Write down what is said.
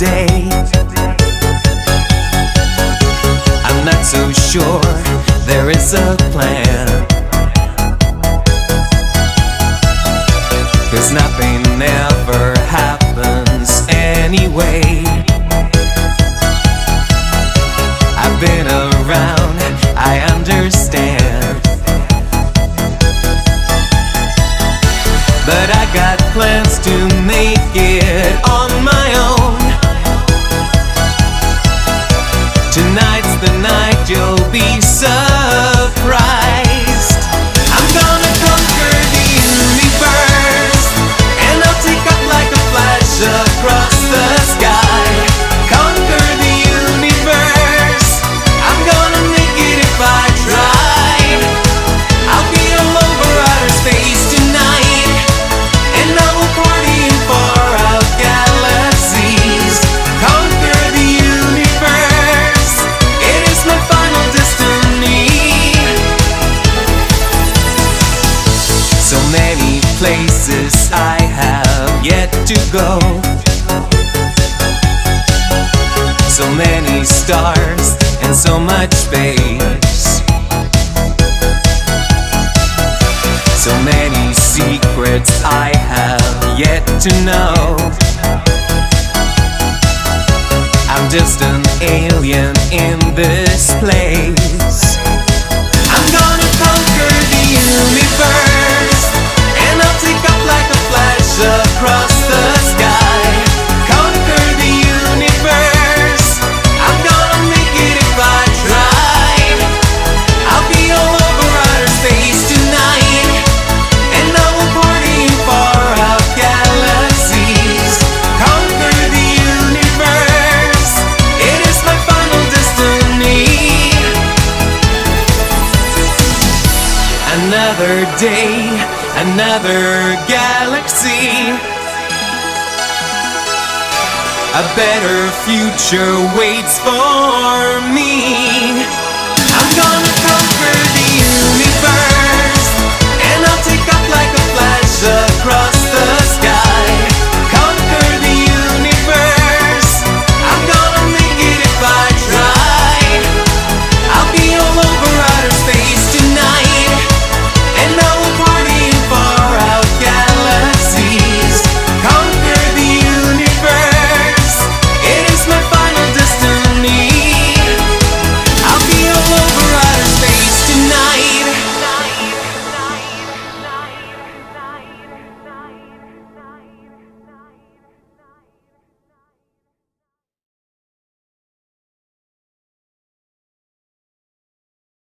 today. I'm not so sure there is a plan, 'cause nothing ever happens anyway. I've been around, I understand, but I got plans to make it on my own. Tonight's the night you'll be surprised. I'm gonna conquer the universe, and I'll take up like a flash across the sky. Conquer the universe, I'm gonna make it if I try. I'll be all over outer space tonight, and I will party in far out galaxies. Conquer the universe, it is my final destiny. So many places I have yet to go, so many stars and so much space, so many secrets I have yet to know. I'm just an alien in this place. I'm gonna conquer the universe, and I'll take up like a flash across the sky. Conquer the universe, I'm gonna make it if I try. I'll be all over outer space tonight, and I will party in far out galaxies. Conquer the universe, it is my final destiny. Another day, another galaxy. A better future waits for